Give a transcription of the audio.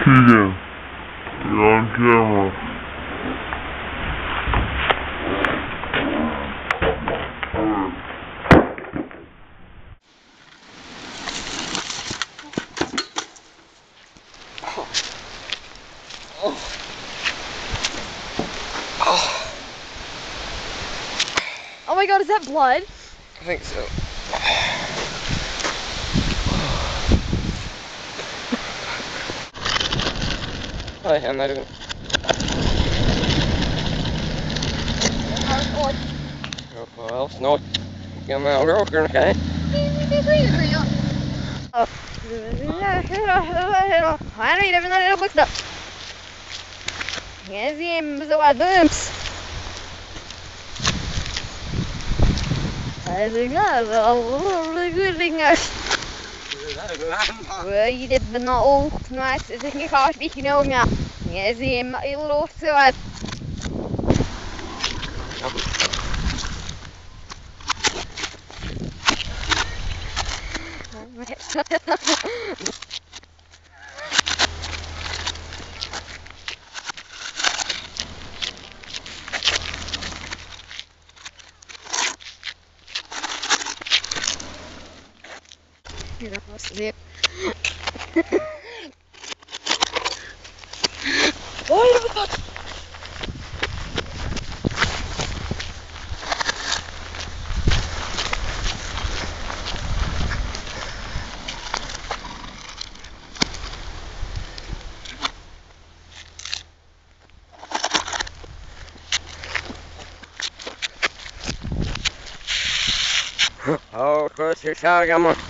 cheating. You're on camera. Oh my god, is that blood? I think so. Vad händer nu? Well, snart kan man åka okej. I don't even know how to look up. Yes, so I bumps. I think that's a really good thing. Well, you did the no nice. I think you can't speak, you know, yeah. Yes, it'll also. You're not supposed to do. Why the fuck? Ja, sköt sig så här gammal.